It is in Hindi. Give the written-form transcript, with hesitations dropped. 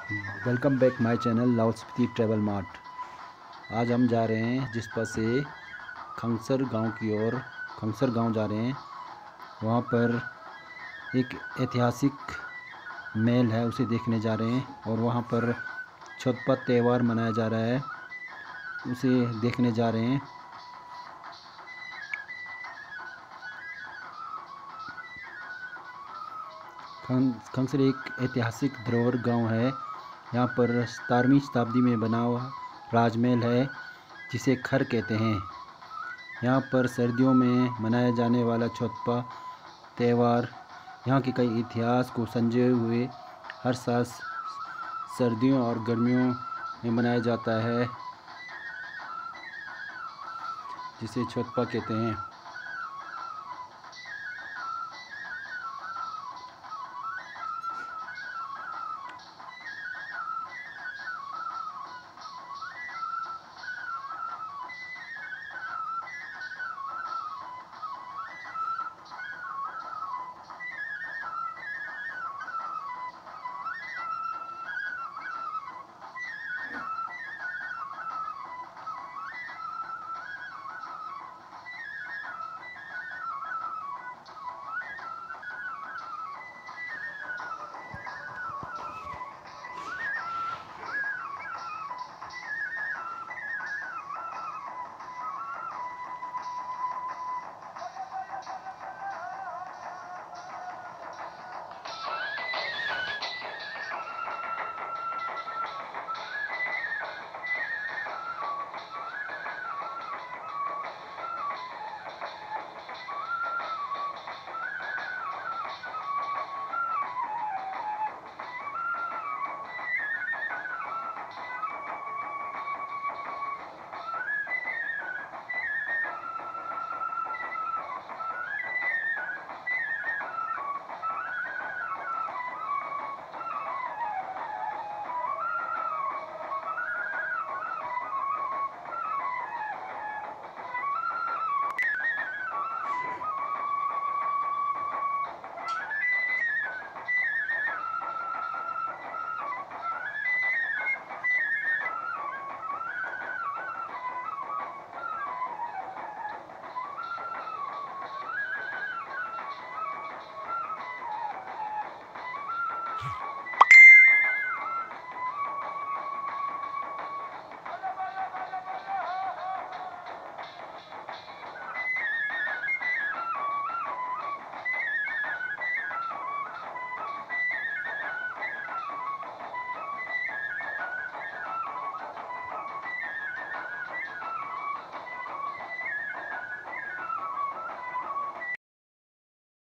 Welcome back my channel Lahaul Spiti travel mart. आज हम जा रहे हैं जिसपा से खंगसर गांव की ओर खंगसर गांव जा रहे हैं। वहां पर एक ऐतिहासिक महल है, उसे देखने जा रहे हैं। और वहां पर छठ त्यौहार मनाया जा रहा है, उसे देखने जा रहे हैं। खंगसर एक ऐतिहासिक धरोहर गांव है। यहाँ पर 17वीं शताब्दी में बना हुआ राजमहल है, जिसे खर कहते हैं। यहाँ पर सर्दियों में मनाया जाने वाला छठ त्यौहार यहाँ के कई इतिहास को संजोए हुए हर साल सर्दियों और गर्मियों में मनाया जाता है, जिसे छठ कहते हैं।